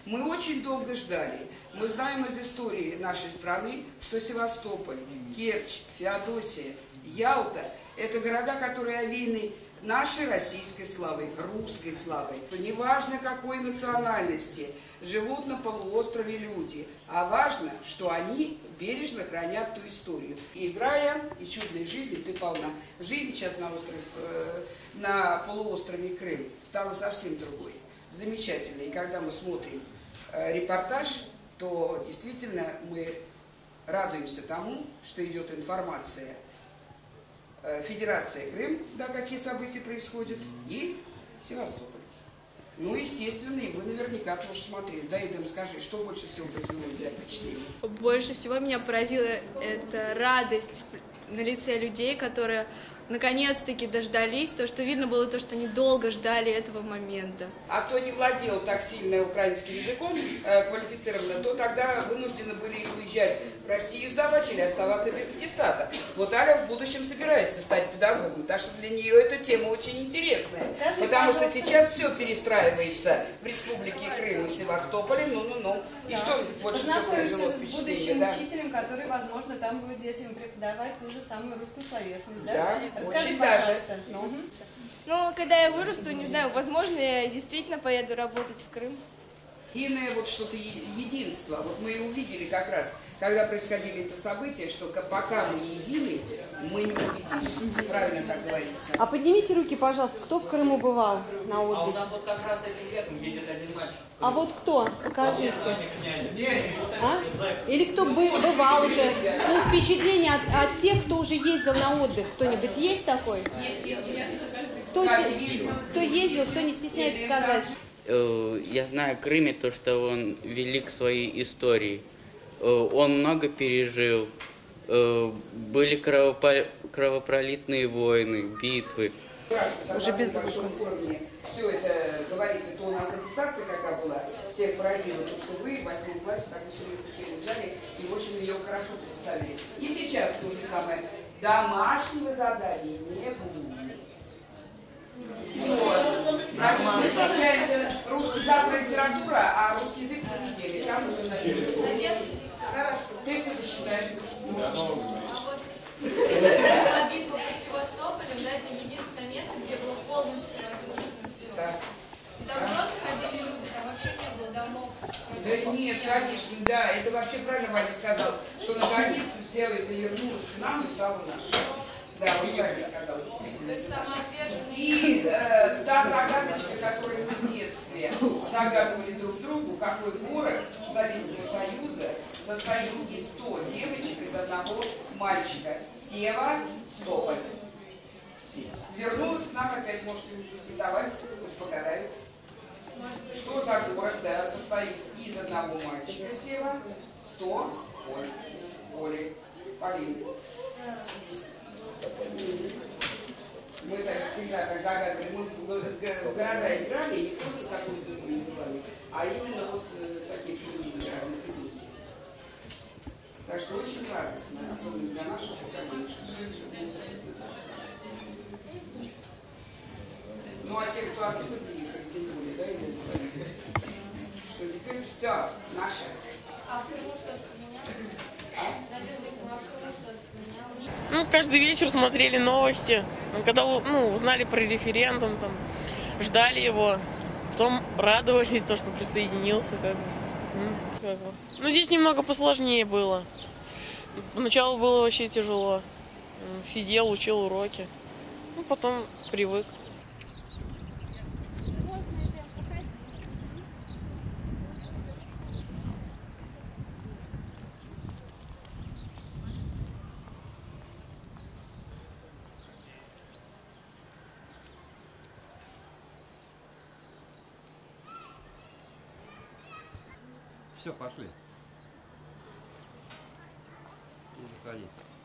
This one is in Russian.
Мы очень долго ждали. Мы знаем из истории нашей страны, что Севастополь, Керчь, Феодосия, Ялта – это города, которые овеяны нашей российской славой, русской славой. То неважно, какой национальности живут на полуострове люди, а важно, что они бережно хранят ту историю. И играя, и чудной жизни ты полна. Жизнь сейчас на полуострове Крым стала совсем другой. Замечательно. И когда мы смотрим репортаж, то действительно мы радуемся тому, что идет информация. Федерация Крым, да, какие события происходят, и Севастополь. Ну, естественно, и вы наверняка тоже смотрели. Да, Идем, скажи, что больше всего произвело у тебя впечатление? Больше всего меня поразила эта радость на лице людей, которые наконец-таки дождались, то, что видно было, то, что они долго ждали этого момента. А кто не владел так сильно украинским языком квалифицированно, то тогда вынуждены были или уезжать в Россию сдавать, или оставаться без аттестата. Вот Аля в будущем собирается стать педагогом, так что для нее эта тема очень интересная. Скажи, потому пожалуйста, что сейчас все перестраивается в Республике Крым и Севастополе, ну. И что больше всего произвело с будущим впечатление, да? учителем, который, возможно, там будет детям преподавать ту же самую русскую словесность, да? Да, Расскажи, очень даже. пожалуйста. Ну, когда я вырасту, не знаю, возможно, я действительно поеду работать в Крым. Единое вот что-то единство. Вот мы и увидели как раз, когда происходили это события, что пока мы едины, мы не победим. Правильно так говорится. А поднимите руки, пожалуйста, кто в Крыму бывал на отдыхе? А у нас вот как раз этим летом едет один мальчик. А вот кто? Покажите. А? Или кто бывал уже? Ну, впечатление от тех, кто уже ездил на отдых. Кто-нибудь есть такой? Есть. Кто ездил, кто не стесняется сказать? Я знаю о Крыме то, что он велик своей историей. Он много пережил. Были кровопролитные войны, битвы. Уже без звука. Все это говорится, то у нас аттестация какая была, всех поразила, то, что вы в 8 классе так все взяли и, в общем, ее хорошо представили. И сейчас то же самое. Домашнего задания не будет. Все. Значит, мы встречаемся, завтра литература, а русский язык в понедельник. Там мы все Хорошо. Тесты посчитаем. А вот битва под Севастополем, да, это единственное место, где было полностью разрушено все. Да. И там просто ходили люди, там вообще не было домов. Да нет, конечно, да, это вообще правильно Ваня сказал, что наконец-то все это вернулось к нам и стало нашим. Да, вы правильно сказал, действительно. То есть самоотверженные. И та загадочка, которую мы в детстве загадывали друг другу, какой город Советского Союза состоит из 100 девочек из одного мальчика. Севастополь. Вернулась к нам опять, можете задавать, пусть погадают. Что за город, да, состоит из одного мальчика Сева, 100 Оли. Полины. Мы так всегда так загадывали, мы в города играли, и не просто какую-то букву называли, а именно вот такие придумки, разные придумки. Так что очень радостно, особенно для нашего поколения, что все это. Ну а те, кто оттуда приехали, тем более, да, или что теперь все наше. А в Крыму что-то поменялось? Надежда, а в Крыму что-то поменялось? Ну, каждый вечер смотрели новости. Когда узнали про референдум, там, ждали его. Потом радовались, то, что присоединился. Ну, здесь немного посложнее было. Поначалу было вообще тяжело. Сидел, учил уроки. Ну, потом привык. Все, пошли. И заходи.